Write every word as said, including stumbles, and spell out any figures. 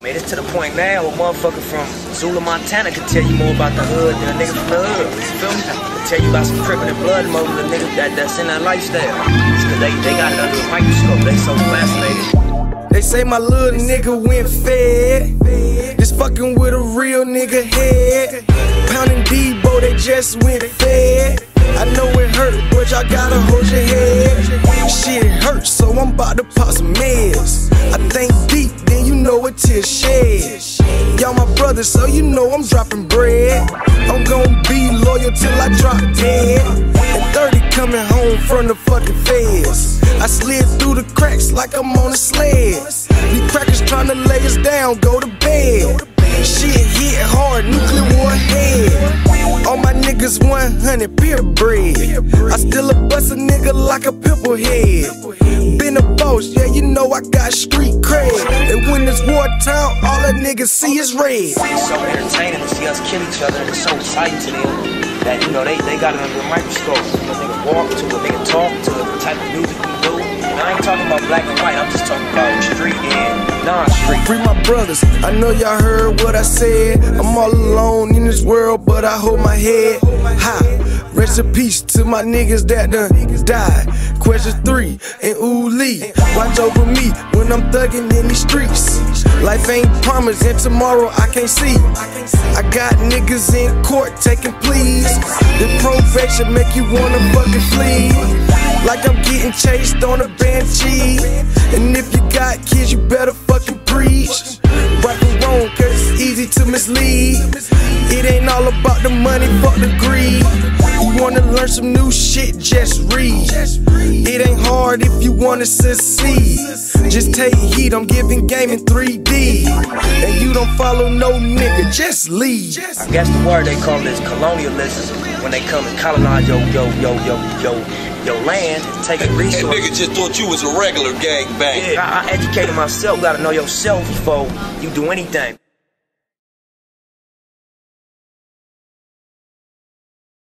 Man, it's to the point now where a motherfucker from Zula, Montana can tell you more about the hood than a nigga from the hood. You feel me? Can tell you about some crippin' and blood more than a nigga that, that's in that lifestyle. It's cause they, they got it under a microscope. They so fascinated. They say my little nigga went fed. Just fucking with a real nigga head. Pounding Debo, they just went fed. I know it hurt, but y'all gotta hold your head. Shit hurts, so I'm about to pop some meds. I think deep, then you know it till shed. Y'all my brothers, so you know I'm dropping bread. I'm gon' be loyal till I drop dead. And thirty coming home from the fucking feds. I slid through the cracks like I'm on a sled. These crackers tryna lay us down, go to bed. Shit hit hard, nuclear warhead. All my niggas one hundred purebred. I still a bust a nigga like a pimple head. Been a boss, yeah, you know I got street cred. And when it's wartime, all that niggas see is red. It's so entertaining to see us kill each other, and it's so exciting to them that, you know, they, they got it under a microscope. A nigga walk to, a nigga talk to, the type of music we do. And I ain't talking about black and white, I'm just talking about street and non-street. Free my brothers, I know y'all heard what I said. I'm all alone in this world, but I hold my head high. Rest in peace to my niggas that done died. Question three, and ooh Lee, watch over me when I'm thugging in these streets. Life ain't promised, and tomorrow I can't see. I got niggas in court taking pleas. The probation make you wanna fucking flee. Like I'm getting chased on a banshee. And if you got kids, you better fucking preach. Right or wrong, cause it's easy to mislead. It ain't all about the money, fuck the greed. You wanna learn some new shit, just read. It ain't hard if you wanna succeed. Just take heed, I'm giving game in three D. And you don't follow no nigga, just leave. I guess the word they call this colonialism. When they come and colonize yo, yo, yo, yo, yo, your land, taking resources. That nigga just thought you was a regular gangbang. Yeah, I, I educated myself. You gotta know yourself before you do anything.